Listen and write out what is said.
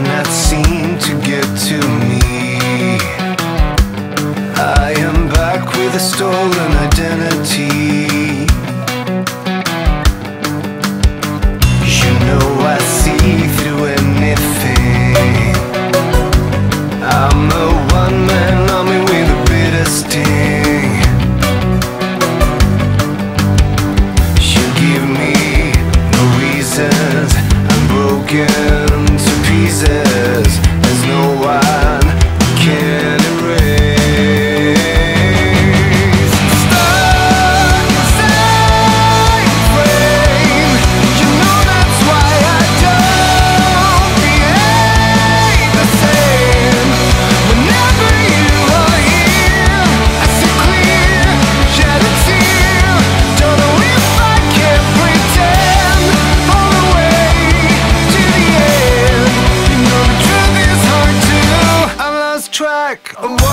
cannot seem to get to me. I am back with a stolen identity. You know I see through anything. I'm a one-man army with a bitter sting. You give me no reasons. I'm broken to pieces. There's no one who can erase. Stuck inside a frame. You know that's why I don't behave the same. Whenever you are here, I see clear, shed a tear. Don't know if I can pretend all the way to the end. You know the truth is hard to. I lost track of